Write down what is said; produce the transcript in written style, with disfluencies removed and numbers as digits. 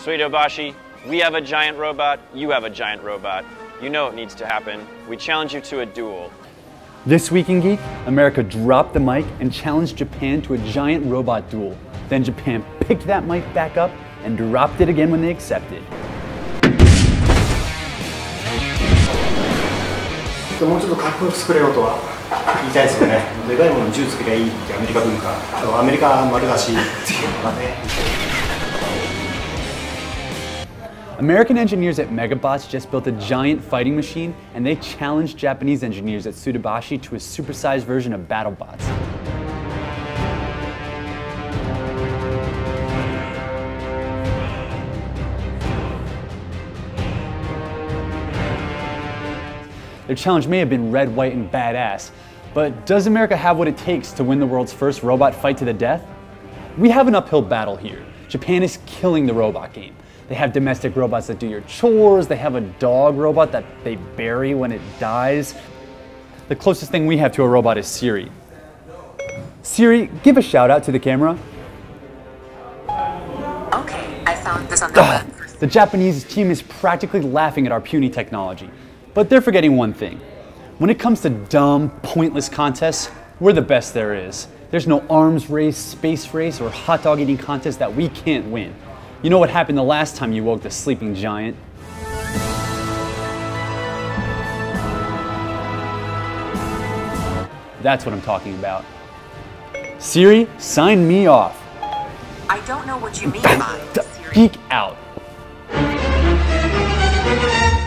Suidobashi, we have a giant robot, you have a giant robot. You know it needs to happen. We challenge you to a duel. This week in Geek, America dropped the mic and challenged Japan to a giant robot duel. Then Japan picked that mic back up and dropped it again when they accepted. もうちょっとかっこよく作れよとは言いたいですよね。でかいものに銃つけりゃいいってアメリカ文化。アメリカ丸出しっていうのがね。 American engineers at MegaBots just built a giant fighting machine, and they challenged Japanese engineers at Suidobashi to a supersized version of BattleBots. Their challenge may have been red, white, and badass, but does America have what it takes to win the world's first robot fight to the death? We have an uphill battle here. Japan is killing the robot game. They have domestic robots that do your chores, they have a dog robot that they bury when it dies. The closest thing we have to a robot is Siri. Siri, give a shout out to the camera. Okay, I found this on the web. The Japanese team is practically laughing at our puny technology. But they're forgetting one thing. When it comes to dumb, pointless contests, we're the best there is. There's no arms race, space race, or hot dog eating contest that we can't win. You know what happened the last time you woke the sleeping giant? That's what I'm talking about. Siri, sign me off. I don't know what you mean by Geek out.